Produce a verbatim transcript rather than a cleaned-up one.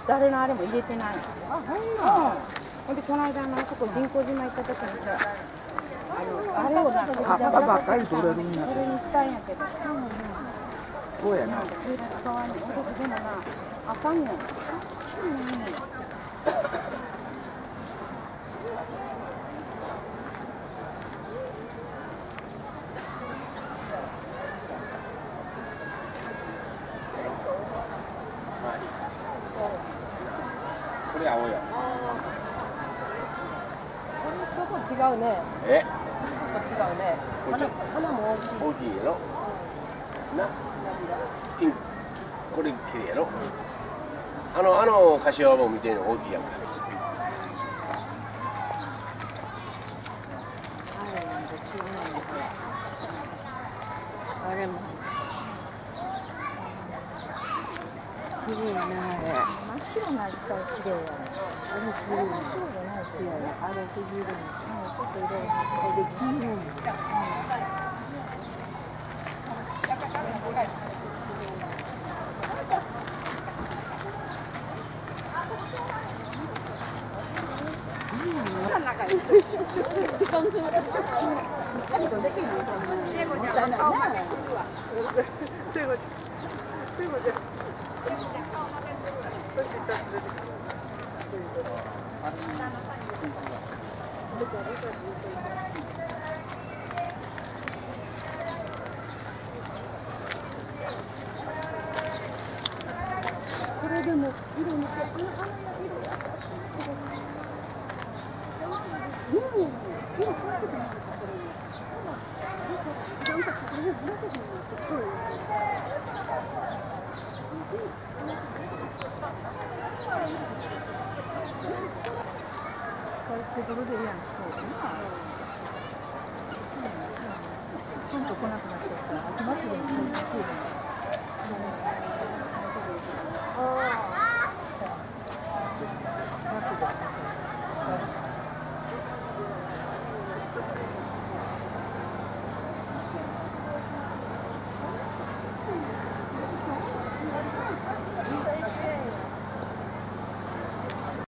誰のあれも入れてない。あ、ほんま。ほんでこの間のあそこ人工島行った時にさ、あのあれをなんか葉っぱばっかり取れるんや。 それにしたんやけど。 そうやな。 使わんねん。私でもな、あかんねん。 これ青や。 これちょっと違うね。 え？ ちょっと違うね。花花も大きい。 大きいやろ。な。ピンク。これ綺麗やろ。あのあの柏も見てるの大きいやんか。 あれも。綺麗なあれ。真っ白なアジサイ綺麗やね。あれ綺麗。真っ白じゃない綺麗や。あれ黄色い。うん、ちょっと色が入って黄色い。これでも色見て、あの色やさしい。うん、色変わってくるんですか、これに。なんかこれで紫になってくる。使い手どれでいいやん、そうな。ほんと来なくなっちゃったら、集まってるのに。ああ。